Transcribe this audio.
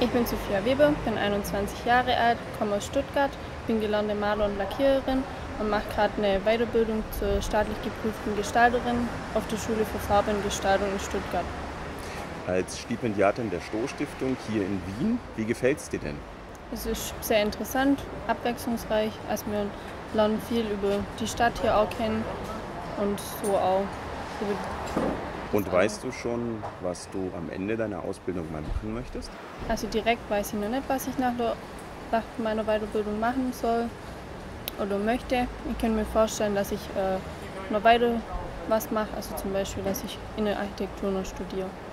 Ich bin Sophia Weber, bin 21 Jahre alt, komme aus Stuttgart, bin gelernte Maler- und Lackiererin und mache gerade eine Weiterbildung zur staatlich geprüften Gestalterin auf der Schule für Farbe und Gestaltung in Stuttgart. Als Stipendiatin der Stoh-Stiftung hier in Wien, wie gefällt es dir denn? Es ist sehr interessant, abwechslungsreich, also wir lernen viel über die Stadt hier auch kennen und so auch über das Und andere. weißt du schon, was du am Ende deiner Ausbildung mal machen möchtest? Also direkt weiß ich noch nicht, was ich nach meiner Weiterbildung machen soll oder möchte. Ich kann mir vorstellen, dass ich noch weiter was mache, also zum Beispiel, dass ich Innenarchitektur noch studiere.